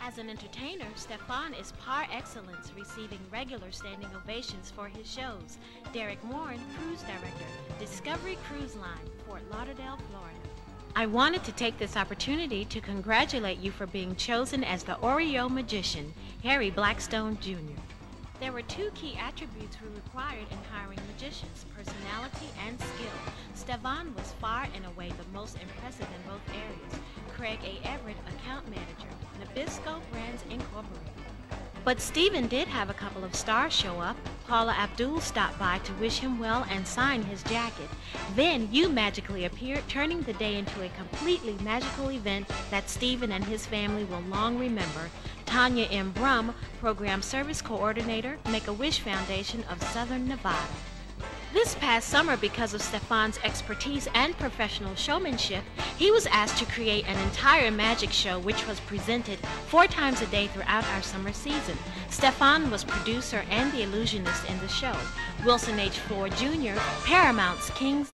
As an entertainer, Stephan is par excellence, receiving regular standing ovations for his shows. Derek Warren, Cruise Director, Discovery Cruise Line, Fort Lauderdale, Florida. I wanted to take this opportunity to congratulate you for being chosen as the Oreo Magician, Harry Blackstone Jr. There were two key attributes we required in hiring magicians, personality and skill. Stephan was far and away the most impressive in both areas. Craig A. Everett, account manager, Nabisco Brands Incorporated. But Stephen did have a couple of stars show up. Paula Abdul stopped by to wish him well and sign his jacket. Then you magically appeared, turning the day into a completely magical event that Stephen and his family will long remember. Tanya M. Brum, Program Service Coordinator, Make-A-Wish Foundation of Southern Nevada. This past summer, because of Stephan's expertise and professional showmanship, he was asked to create an entire magic show which was presented 4 times a day throughout our summer season. Stephan was producer and the illusionist in the show. Wilson H. Ford Jr., Paramount's King's